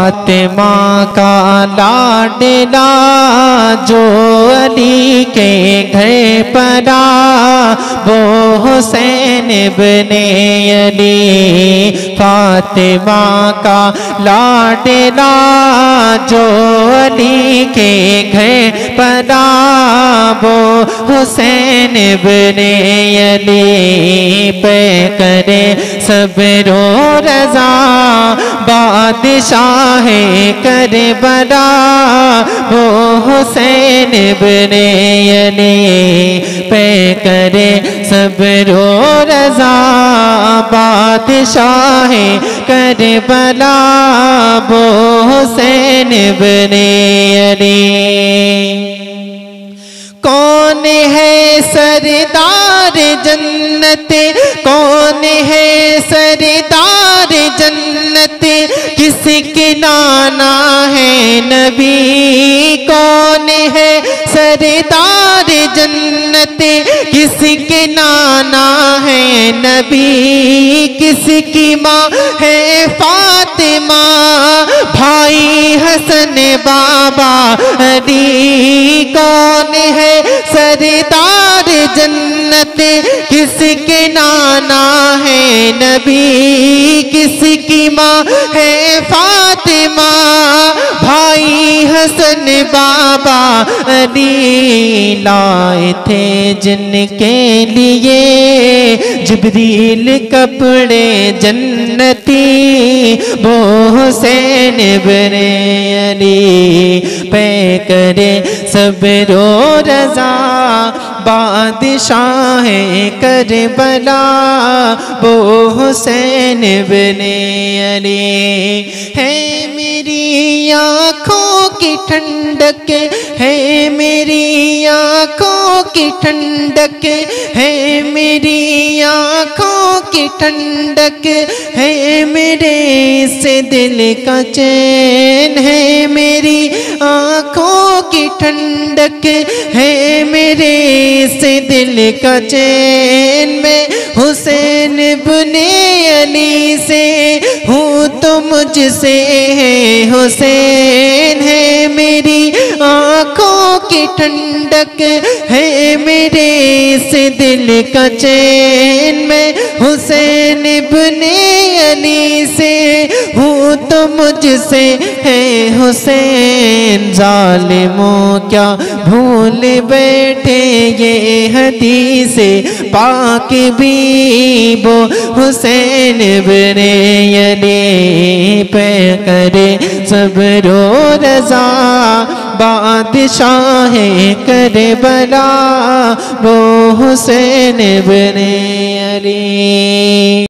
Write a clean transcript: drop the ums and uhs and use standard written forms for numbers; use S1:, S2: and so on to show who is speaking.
S1: फातिमा का लाडला जो अली के घर पला वो हुसैन इब्ने अली। फातिमा का लाडला जो अली के घर पला वो हुसैन इब्ने अली। पे करे सब्रो रज़ा बादशाह करबला वो हुसैन इब्ने अली। पे करे सब्रो रज़ा बादशाह करबला वो हुसैन इब्ने अली। कौन है सरदार जन्नत, कौन है सरदार जन्नत, किसके नाना है नबी। कौन है सरदार जन्नत, किसके नाना है नबी। किसकी माँ है फातिमा, भाई हसन बाबा अली। कौन है सरदार जन्नत, किसके नाना है नबी। किसकी माँ है फातिमा, भाई हसन बाबा अली। लाए थे जिनके लिए जिब्रील कपड़े जन्नती वो हुसैन इब्ने अली। पे करे सब्रो रज़ा बादशाह करबला वो हुसैन इब्ने अली। है मेरी आँखों की ठंडक, है मेरी आँखों की ठंडक, है मेरी आँखों की ठंडक, है मेरे से दिल का चैन। है मेरी आँखों की ठंडक, है मेरे से दिल का चैन। मैं हुसैन इब्ने अली से हूँ तो मुझसे है हुसैन। है मेरी आँखों की ठंडक, है मेरे से दिल का चैन। मैं हुसैन इब्ने अली से हूँ तो मुझसे है हुसैन। जालिमों क्या भूल बैठे ये हदीस पाक भी वो हुसैन इब्ने अली। पे करे सब्रो रज़ा बादशाह करबला वो हुसैन इब्ने अली।